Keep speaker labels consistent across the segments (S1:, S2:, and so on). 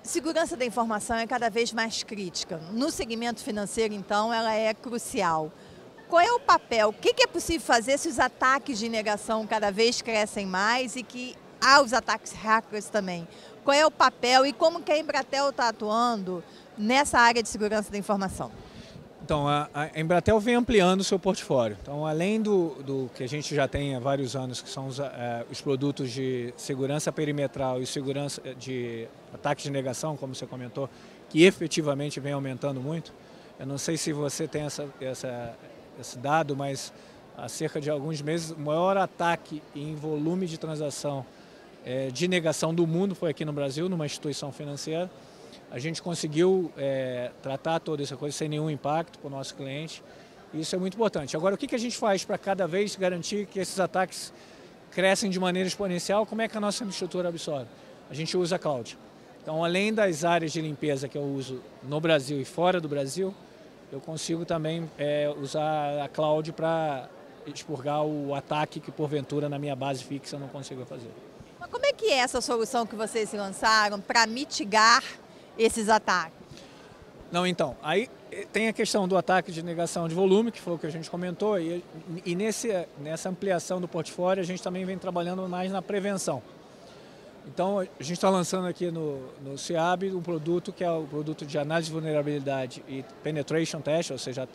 S1: Segurança da informação é cada vez mais crítica. No segmento financeiro, então, ela é crucial. Qual é o papel? O que é possível fazer se os ataques de negação cada vez crescem mais e que há os ataques hackers também? Qual é o papel e como que a Embratel está atuando nessa área de segurança da informação?
S2: Então, a Embratel vem ampliando o seu portfólio. Então, além do que a gente já tem há vários anos, que são os produtos de segurança perimetral e segurança de ataques de negação, como você comentou, que efetivamente vem aumentando muito. Eu não sei se você tem esse dado, mas há cerca de alguns meses, o maior ataque em volume de transação de negação do mundo foi aqui no Brasil, numa instituição financeira. A gente conseguiu tratar toda essa coisa sem nenhum impacto para o nosso cliente. E isso é muito importante. Agora, o que a gente faz para cada vez garantir que esses ataques crescem de maneira exponencial? Como é que a nossa infraestrutura absorve? A gente usa a cloud. Então, além das áreas de limpeza que eu uso no Brasil e fora do Brasil, eu consigo também usar a cloud para expurgar o ataque que, porventura, na minha base fixa eu não consigo fazer.
S1: Mas como é que é essa solução que vocês lançaram para mitigar esses ataques?
S2: Não, então, aí tem a questão do ataque de negação de volume, que foi o que a gente comentou, e nessa ampliação do portfólio a gente também vem trabalhando mais na prevenção. Então, a gente está lançando aqui no CIAB um produto que é o produto de análise de vulnerabilidade e penetration test, ou seja,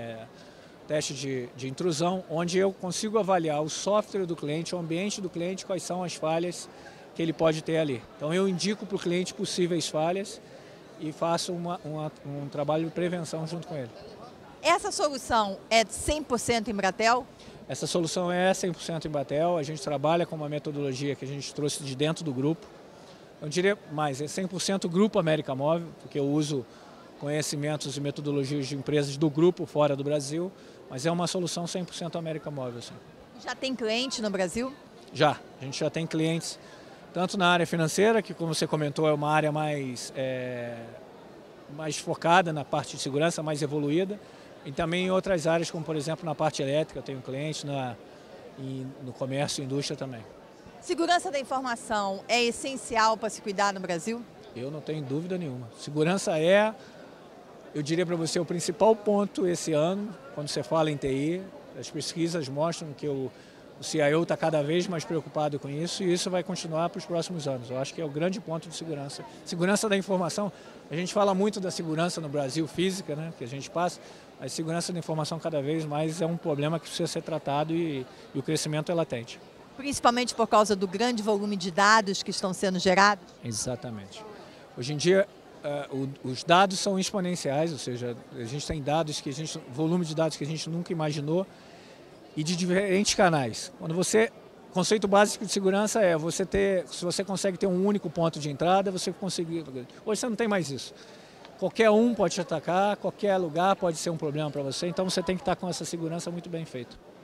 S2: teste de intrusão, onde eu consigo avaliar o software do cliente, o ambiente do cliente, quais são as falhas que ele pode ter ali. Então, eu indico para o cliente possíveis falhas e faço um trabalho de prevenção junto com ele.
S1: Essa solução é 100% Embratel?
S2: Essa solução é 100% Embratel. A gente trabalha com uma metodologia que a gente trouxe de dentro do grupo. Eu diria mais, é 100% Grupo América Móvel, porque eu uso conhecimentos e metodologias de empresas do grupo fora do Brasil, mas é uma solução 100% América Móvel. Sim.
S1: Já tem cliente no Brasil?
S2: Já. A gente já tem clientes tanto na área financeira, que como você comentou é uma área mais focada na parte de segurança, mais evoluída, e também em outras áreas, como por exemplo na parte elétrica, eu tenho clientes no comércio e indústria também.
S1: Segurança da informação é essencial para se cuidar no Brasil?
S2: Eu não tenho dúvida nenhuma. Segurança eu diria para você, o principal ponto esse ano, quando você fala em TI, as pesquisas mostram que o CIO está cada vez mais preocupado com isso e isso vai continuar para os próximos anos. Eu acho que é o grande ponto de segurança. Segurança da informação, a gente fala muito da segurança no Brasil física, né, que a gente passa, mas segurança da informação cada vez mais é um problema que precisa ser tratado e o crescimento é latente.
S1: Principalmente por causa do grande volume de dados que estão sendo gerados?
S2: Exatamente. Hoje em dia, os dados são exponenciais, ou seja, a gente tem volume de dados que a gente nunca imaginou, e de diferentes canais. Conceito básico de segurança se você consegue ter um único ponto de entrada, você conseguir. Hoje você não tem mais isso. Qualquer um pode te atacar, qualquer lugar pode ser um problema para você, então você tem que estar com essa segurança muito bem feita.